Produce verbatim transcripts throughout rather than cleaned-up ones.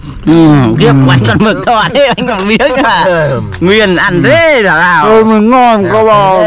Ừ, kiếp quánh con mực to đấy anh còn biết à. Nguyên ăn thế là nào. Ừ, mình ngon có bò.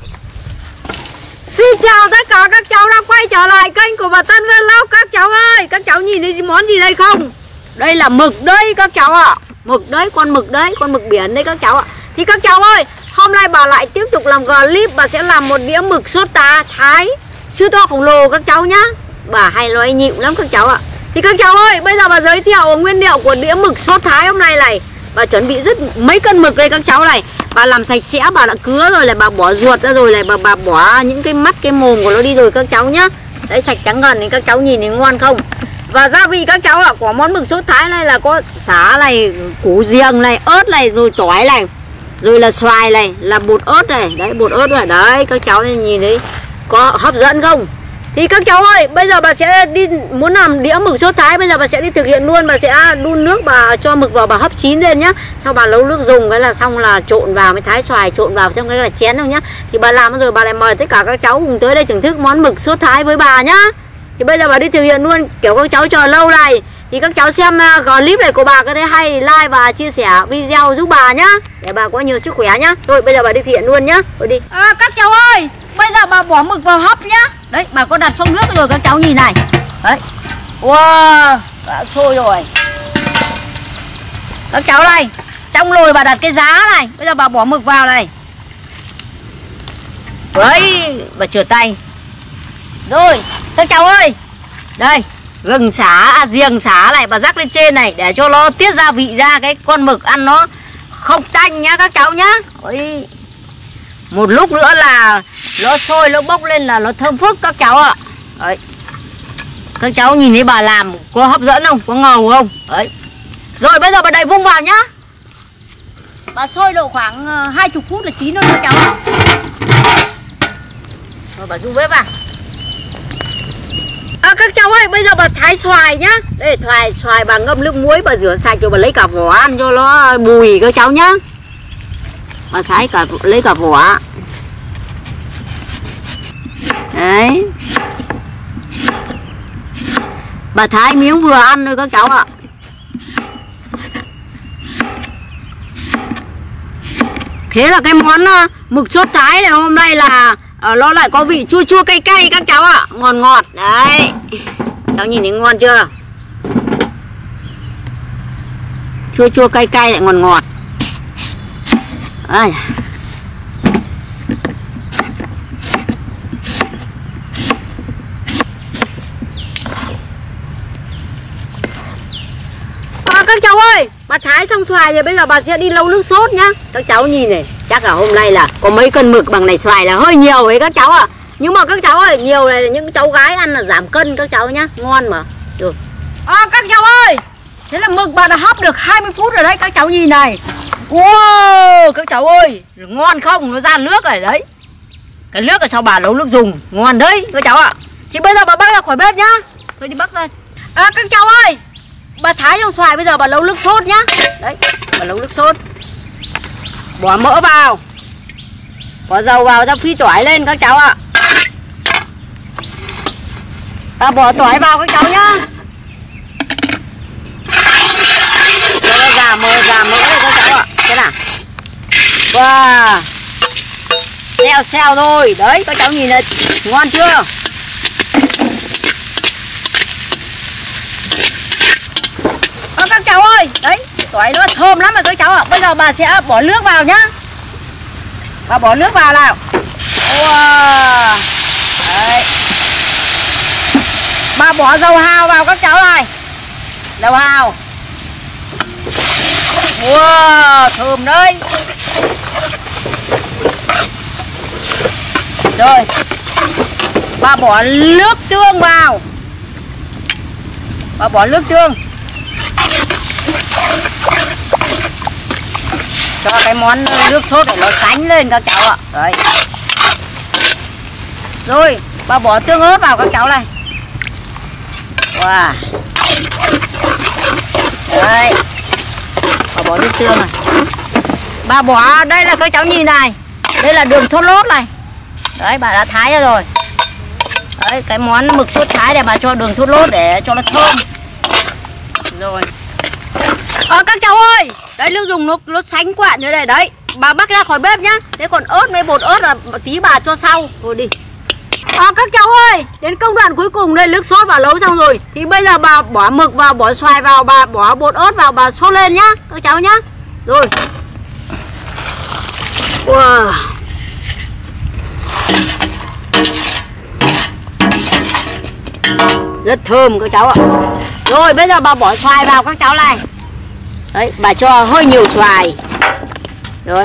Xin chào tất cả các cháu đã quay trở lại kênh của bà Tân Vlog. Các cháu ơi, các cháu nhìn thấy món gì đây không? Đây là mực đấy các cháu ạ. Mực đấy, con mực đấy, con mực biển đấy các cháu ạ. Thì các cháu ơi, hôm nay bà lại tiếp tục làm clip. Bà sẽ làm một đĩa mực sốt tá Thái siêu to khổng lồ các cháu nhá. Bà hay nói nhịu lắm các cháu ạ. Thì các cháu ơi, bây giờ bà giới thiệu nguyên liệu của đĩa mực sốt Thái hôm nay này. Bà chuẩn bị rất mấy cân mực đây các cháu này. Bà làm sạch sẽ, bà đã cứa rồi, là bà bỏ ruột ra rồi, là bà, bà bỏ những cái mắt, cái mồm của nó đi rồi các cháu nhá. Đấy, sạch trắng ngần thì các cháu nhìn thì ngon không. Và gia vị các cháu ạ, của món mực sốt Thái này là có sả này, củ riềng này, ớt này, rồi tỏi này, rồi là xoài này, là bột ớt này. Đấy, bột ớt này, đấy, các cháu nhìn thấy có hấp dẫn không? Thì các cháu ơi, bây giờ bà sẽ đi muốn làm đĩa mực sốt Thái, bây giờ bà sẽ đi thực hiện luôn. Bà sẽ đun nước, bà cho mực vào, bà hấp chín lên nhá. Sau bà nấu nước dùng cái là xong là trộn vào, mới thái xoài trộn vào xong cái là chén đâu nhá. Thì bà làm rồi bà lại mời tất cả các cháu cùng tới đây thưởng thức món mực sốt Thái với bà nhá. Thì bây giờ bà đi thực hiện luôn, kiểu các cháu chờ lâu này. Thì các cháu xem clip này của bà có thấy hay thì like và chia sẻ video giúp bà nhá, để bà có nhiều sức khỏe nhá. Rồi bây giờ bà đi thực hiện luôn nhá. Rồi đi. À, các cháu ơi, bây giờ bà bỏ mực vào hấp nhá. Đấy, bà có đặt xong nước rồi các cháu nhìn này. Đấy. Wow, đã sôi rồi. Các cháu này, trong nồi bà đặt cái giá này. Bây giờ bà bỏ mực vào này. Đấy, bà rửa tay. Rồi, các cháu ơi. Đây, gừng xả, à, riềng xả này bà rắc lên trên này để cho nó tiết gia vị ra, cái con mực ăn nó không tanh nhá các cháu nhá. Ôi, một lúc nữa là nó sôi, nó bốc lên là nó thơm phức các cháu ạ. Đấy. Các cháu nhìn thấy bà làm có hấp dẫn không? Có ngầu không? Đấy. Rồi bây giờ bà đậy vung vào nhá. Bà sôi độ khoảng hai mươi phút là chín rồi các cháu ạ. Rồi bà rung bếp vào. À, các cháu ơi, bây giờ bà thái xoài nhá. Đây, xoài, xoài bà ngâm nước muối, bà rửa sạch rồi bà lấy cả vỏ ăn cho nó bùi các cháu nhá. Bà thái cả, lấy cả vỏ. Đấy. Bà thái miếng vừa ăn thôi các cháu ạ. Thế là cái món uh, mực sốt Thái này hôm nay là uh, nó lại có vị chua chua cay cay các cháu ạ. Ngọt ngọt. Đấy. Cháu nhìn thấy ngon chưa? Chua chua cay cay lại ngọt ngọt. Đấy. Các cháu ơi, bà thái xong xoài rồi bây giờ bà sẽ đi nấu nước sốt nhá. Các cháu nhìn này, chắc là hôm nay là có mấy cân mực bằng này xoài là hơi nhiều đấy các cháu ạ. À. Nhưng mà các cháu ơi, nhiều này những cháu gái ăn là giảm cân các cháu nhá, ngon mà. Được. À, các cháu ơi, thế là mực bà đã hấp được hai mươi phút rồi đấy, các cháu nhìn này. Wow, các cháu ơi, ngon không? Nó ra nước rồi đấy. Cái nước là sao bà nấu nước dùng, ngon đấy các cháu ạ. À. Thì bây giờ bà bắt ra khỏi bếp nhá. Tôi đi bắt lên. À, các cháu ơi, bà thái trong xoài bây giờ bà nấu nước sốt nhá. Đấy, bà nấu nước sốt. Bỏ mỡ vào. Bỏ dầu vào cho phi tỏi lên các cháu ạ. À, bỏ tỏi vào các cháu nhá. Cho nó già mỡ, già mỡ này các cháu ạ. Thế nào. Wow. Xeo xeo thôi. Đấy, các cháu nhìn này, ngon chưa? À, các cháu ơi, đấy, tỏi nó thơm lắm rồi các cháu ạ. Bây giờ bà sẽ bỏ nước vào nhá. Bà bỏ nước vào nào. Wow. Đấy. Bà bỏ dầu hào vào các cháu này. Dầu hào. Wow, thơm đấy. Rồi. Bà bỏ nước tương vào. Bà bỏ nước tương. Cho cái món nước sốt để nó sánh lên các cháu ạ. Đấy. Rồi, bà bỏ tương ớt vào các cháu này. Wow. Đấy. Bà bỏ nước tương này. Bà bỏ, đây là các cháu nhìn này. Đây là đường thốt nốt này. Đấy, bà đã thái ra rồi. Đấy, cái món mực sốt Thái này bà cho đường thốt nốt để cho nó thơm. Rồi. Ờ các cháu ơi, đấy Lưu dùng nước nước sánh quạn như này đấy. Bà bắt ra khỏi bếp nhá. Thế còn ớt với bột ớt là tí bà cho sau. Thôi đi. À, các cháu ơi, đến công đoạn cuối cùng đây, nước sốt bà nấu xong rồi thì bây giờ bà bỏ mực vào, bỏ xoài vào, bà bỏ bột ớt vào, bà sốt lên nhá các cháu nhá. Rồi. Wow. Rất thơm các cháu ạ. Rồi bây giờ bà bỏ xoài vào các cháu này. Đấy, bà cho hơi nhiều xoài. Rồi.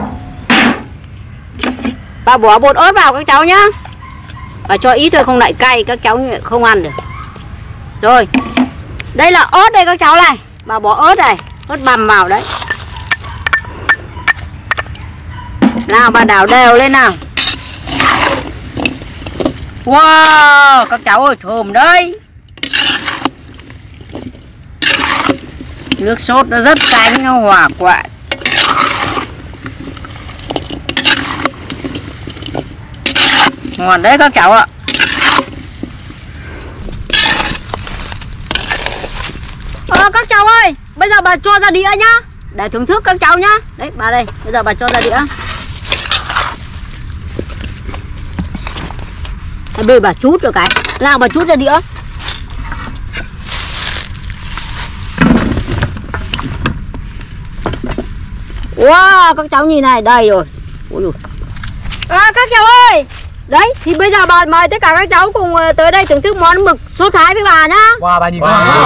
Bà bỏ bột ớt vào các cháu nhá. Bà cho ít thôi không lại cay, các cháu không ăn được. Rồi. Đây là ớt đây các cháu này. Bà bỏ ớt này, ớt bằm vào đấy. Nào bà đảo đều lên nào. Wow, các cháu ơi, thơm đấy. Nước sốt nó rất sánh, nó hòa quyện. Ngon đấy các cháu ạ. Ờ các cháu ơi, bây giờ bà cho ra đĩa nhá, để thưởng thức các cháu nhá. Đấy bà đây, bây giờ bà cho ra đĩa. Bây giờ bà chút rồi cái. Nào bà chút ra đĩa. Wow, các cháu nhìn này, đây rồi. Ôi dồi. À, các cháu ơi, đấy thì bây giờ bà mời tất cả các cháu cùng tới đây thưởng thức món mực sốt Thái với bà nhá. Wow, bà nhìn wow. ngon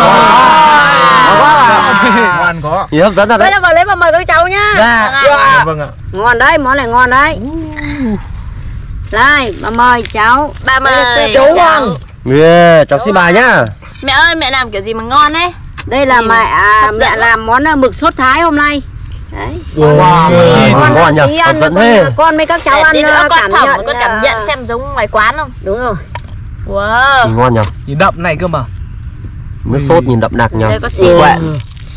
Wow. Ngon có. Gì hấp dẫn thật đấy. Bây giờ bà lấy và mời các cháu nhá. dạ. Dạ. Vâng ạ. Ngon đấy, món này ngon đấy. Đây, bà mời cháu. Bà mời cháu ngon. Yeah, cháu xin bà nhá. Mẹ ơi, mẹ làm kiểu gì mà ngon đấy. Đây là mẹ à, mẹ làm món mực sốt Thái hôm nay. Đấy. Wow. Ngon ngon nhỉ. Hấp dẫn thế. Con với các cháu Để ăn tí nữa con cảm thẩm, nhận con cảm nhận xem giống ngoài quán không. Đúng rồi. Wow. Ngon nhỉ. Nhìn đậm này cơ mà. Nước sốt nhìn đậm đặc nhỉ. Đây có xì. Quẹn.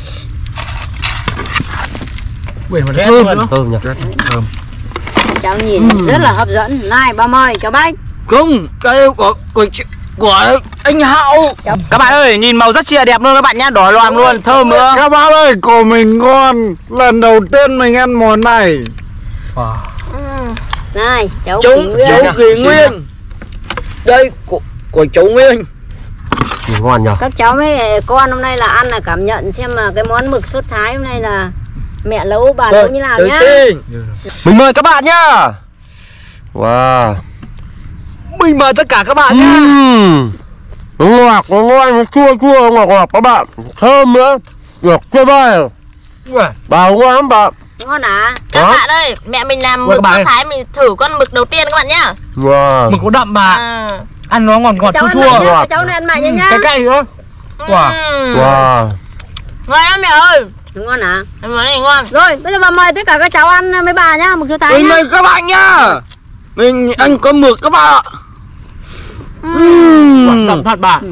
Quyển mà thơm nữa. Thơm nhỉ. Thơm. Cháu nhìn ừ. rất là hấp dẫn. Này bà mời cháu Bách. Không, cái của của của anh Hậu. Các bạn ơi, nhìn màu rất chia đẹp luôn các bạn nhá, đỏ loàm luôn, thơm nữa. Các bác ơi, của mình ngon. Lần đầu tiên mình ăn món này. Wow. Ừ. Này, cháu Cháu Kỳ Nguyên. cháu Kỳ Nguyên. Đây của của cháu Nguyên. Nhìn ngon nhỉ. Các cháu với con hôm nay là ăn là cảm nhận xem mà cái món mực sốt Thái hôm nay là mẹ nấu bà nấu như nào nhá. Mình mời các bạn nhá. Wow. Mình mời tất cả các bạn nhá. Uhm. Nó ngọt, nó ngon, nó chua chua, ngọt ngọt các bạn. Thơm nữa. Được tuyệt vời. Bà ngon lắm bà. Ngon à? Các Đó. bạn ơi, mẹ mình làm Ui, mực các bạn sốt ơi. Thái, mình thử con mực đầu tiên các bạn nhá. Wow. Mực có đậm mà. À. Ăn nó ngọt ngọt Cháu chua ăn mặn chua. nhá, cháu này ăn mặn nha nhá. Cái cay nữa. Wow. Ừ. Wow. Ngon lắm mẹ ơi. Ngon à? Món này ngon. Rồi, bây giờ bà mời tất cả các cháu ăn với bà nhá, mực sốt Thái Mình nhá. mời các bạn nhá. Mình ăn có mực các bạn ạ. Uhm. Đậm thật bà.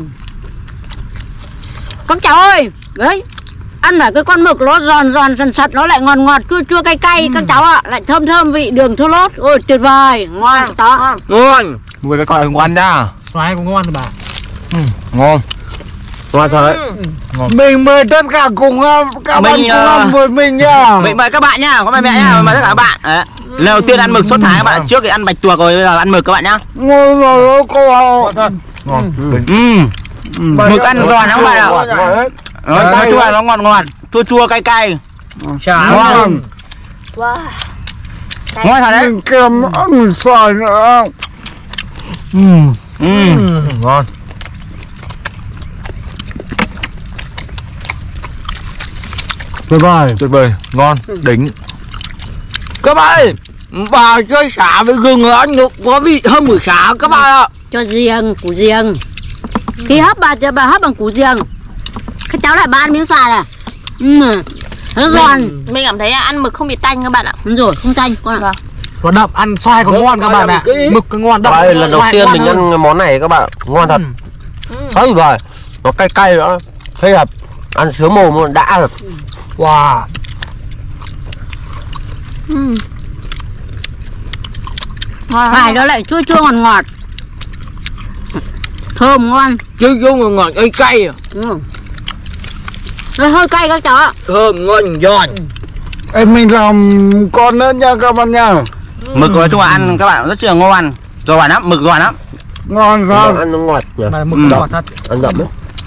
Các cháu ơi, đấy, ăn phải cái con mực nó giòn giòn sần sật, nó lại ngọt ngọt chua chua cay cay. Các cháu ạ, lại thơm thơm vị đường thốt lốt. Ôi tuyệt vời, ngon đó. Ngon. Mời các con ngon nha. Xoài cũng ngon bà. Ngon. Ngon thật đấy. Mình mời tất cả cùng ăn. Các bạn Mình, cùng ăn uh, với mình nhá. Mình mời các bạn nhá, có mời mẹ nhá, mời tất cả các bạn. Đấy. Lần đầu tiên ăn mực sốt Thái các bạn, trước thì ăn bạch tuộc rồi, bây giờ ăn mực các bạn nhá. Ngon rồi cô Hậu. Ngon thật. Ngon. Ừm. Mực ăn giòn lắm các bạn ạ. Ngon hết. Nói nói chung là nó ngọt ngọt, chua chua cay cay. Chả Ngon. Wow. Ngon thật đấy. Mình kèm ăn xoài nữa. Ừm. Ừm. Ngon. Tuyệt vời. Tuyệt vời. Ngon. Đỉnh. Các bạn ơi, bà chơi xả với gừng là ăn được có vị hơn mực xả các bạn ạ. Cho riêng, củ riêng. Khi hấp bà bà hấp bằng củ riêng. Các cháu lại ba ăn miếng xoài này. Ừ. Nó giòn. Mình, mình cảm thấy ăn mực không bị tanh các bạn ạ. Đúng rồi, không tanh con ạ. Có đậm, ăn xoài còn ngon các bạn ạ. Mực còn ngon đậm. Đây lần đầu xoài tiên ngon mình hơn. ăn món này các bạn, ngon thật. Ừ. Thấy rồi, nó cay cay nữa, thấy hợp, ăn sướng mồm luôn, đã rồi. Wow. Ừ. Xoài nó lại chua chua ngọt ngọt. Thơm ngon. Chứ vô ngọt ngọt cay cay à. Ừ. Nó hơi cay các cháu ạ. Thơm ngon giòn. Em mình làm con nữa nha các bạn nha. Mực nói chung là ăn các bạn rất là ngon, giòn lắm, mực giòn lắm. Ngon sao? Ăn nó ngọt nhỉ. Mà mực Ừ. ngọt thật. Ăn đậm đấy.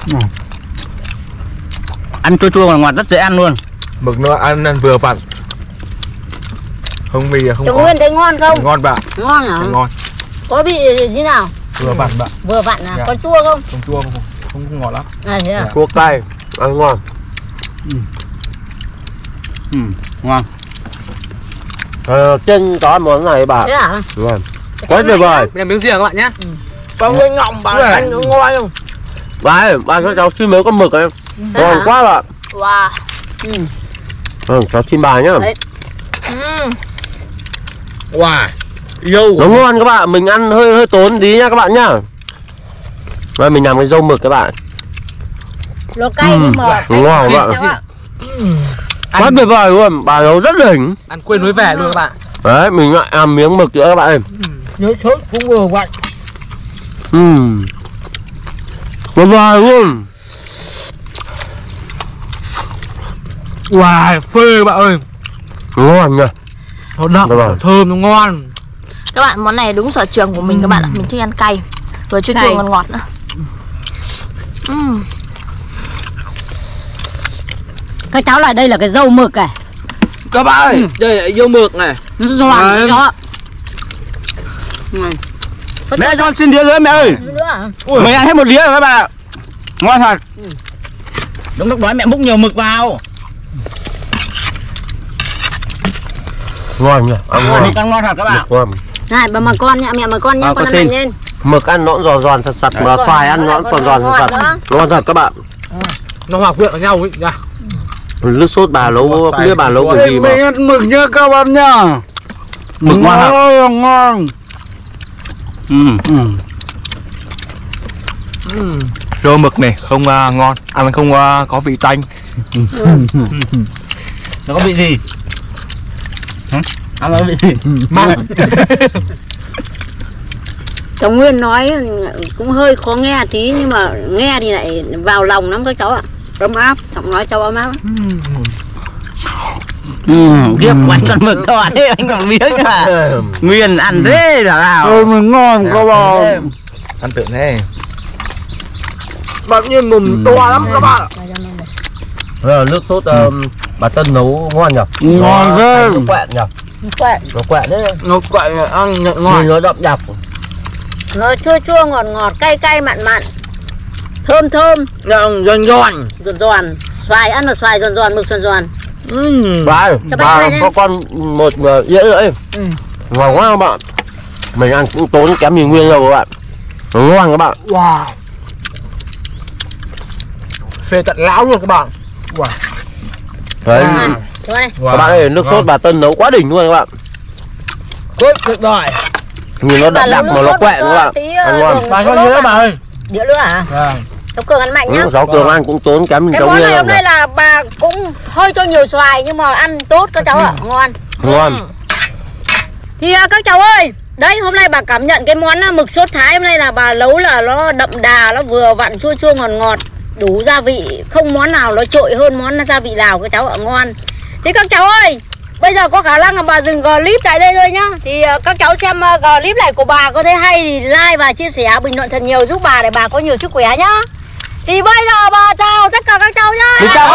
Ăn chua chua và ngọt rất dễ ăn luôn. Mực nó ăn, ăn vừa vặn. Không mì không Cháu có. Nguyên thấy ngon không? Ngon bạn. Ngon hả? Ngon. Có bị như nào? Vừa vặn bạn. Vừa vặn à? Dạ. Có chua không? Không chua không, không, không ngọt lắm. À thế à? Chua cay, ăn ngon. Ừ, ngon. Ờ, trên có món này bà. Thế à? Ngon. Quá tuyệt vời. Mình làm miếng riêng các bạn nhé. Có cái ngọng bà ăn nó ngon không? Bà ơi, bà cho cháu xin mấy con mực em. Thế Ngon hả? quá bạn. Wow. Ừ, cháu xin bà nhá. Đấy. Ừ. Wow. Dâu. Nó ngon các bạn, mình ăn hơi hơi tốn tí nha các bạn nhá. Rồi mình làm cái dâu mực các bạn. Nó cay nhưng mà Ngon các bạn. cháu ạ. Quá tuyệt vời luôn, bà nấu rất đỉnh. Ăn quên núi về luôn các bạn. Đấy, mình lại làm miếng mực nữa các bạn ơi. Nhớ sốt cũng vừa vặn. Ừm. Tuyệt vời luôn. Wow, phê bạn ơi. Ngon nha. Nó đậm, Đúng rồi. thơm, nó ngon. Các bạn món này đúng sở trường của mình các bạn ạ. Mình thích ăn cay. Rồi chua Cay. chua ngọt ngọt nữa. Ừ. Các cháu lại đây là cái dâu mực này. Các bạn ơi, đây là dâu mực này. Nó giòn Đấy. đấy đó. Này. Mẹ cho xin đĩa nữa mẹ ơi. Nữa à? Mình ăn hết một đĩa rồi các bạn ạ. Ngon thật. Đúng lúc đó mẹ múc nhiều mực vào. Ngon nha, ăn ngon. Mực ăn ngon thật các bạn. Ngon. Này, bà mời con nha, mẹ mời con nha, À, con con ăn xin. mạnh lên. Mực ăn nó cũng giòn giòn thật sật mà xoài ăn nó cũng còn giòn thật sật. Ngon thật các bạn. Nó hòa quyện với nhau ấy nha. Nước sốt bà nấu, không biết bà nấu cái gì Em mà. mình ăn mực nha các bạn nha. Mực ngon thật. Ngon ngon. Ừ. Ừ. Rô mực này không uh, ngon, ăn không uh, có vị tanh. Nó có vị gì? Hả? Ăn nó có vị gì? Mặn. Cháu Nguyên nói cũng hơi khó nghe tí nhưng mà nghe thì lại vào lòng lắm các cháu ạ. Ấm áp, giọng nói cháu ấm áp lắm. Ừ, kiếp quánh con mực to thế anh còn miếng à. Nguyên ăn thế là nào. Ôi mình ngon các bạn. Ăn tưởng thế. Bạn như mồm to lắm các bạn. Rồi, nước sốt um, bà Tân nấu ngon nhỉ? Ngon thế. Nó quẹn nhỉ? Quẹn. Nó quẹn đấy. Nó quậy ăn nhận Nhìn ngon. nó đậm đặc. Nó chua chua ngọt ngọt cay cay mặn mặn. Thơm thơm, Giòn giòn giòn. giòn giòn. Xoài ăn là xoài giòn giòn, mực giòn giòn. Ừ. Bà ơi, Cho bác bà hai nhé. có con một uh, dĩa nữa ấy. Ừ. Ngon quá các bạn. Mình ăn cũng tốn kém gì Nguyên đâu các bạn. Nó ngon các bạn. Wow. Phê tận lão luôn các bạn. Đấy. À, đúng này. Các bạn ơi, nước sốt bà Tân nấu quá đỉnh luôn các bạn. Quyết được rồi. Nhìn nó đậm Bà đặc nấu mà nước nó sốt quẹn cho các bạn. tí, Ăn ờ, ngon. đường Bà có cho lốt nhớ à? bà ơi. Đĩa nữa hả? Cháu Cường ăn mạnh nhá. Ừ, cháu Cường ăn cũng tốn kém Cái cháu món Nguyên này đâu hôm nhỉ? nay là bà cũng hơi cho nhiều xoài nhưng mà ăn tốt các cháu ạ, ngon. Ngon. Thì à, các cháu ơi, đấy hôm nay bà cảm nhận cái món à, mực sốt Thái hôm nay là bà nấu là nó đậm đà, nó vừa vặn chua chua ngọt ngọt, đủ gia vị, không món nào nó trội hơn món gia vị nào các cháu ạ, ngon. Thì các cháu ơi, bây giờ có khả năng là bà dừng clip tại đây thôi nhá. Thì à, các cháu xem à, clip này của bà có thấy hay thì like và chia sẻ bình luận thật nhiều giúp bà để bà có nhiều sức khỏe nhá. Thì bây giờ bà chào tất cả các cháu nhá. Xin chào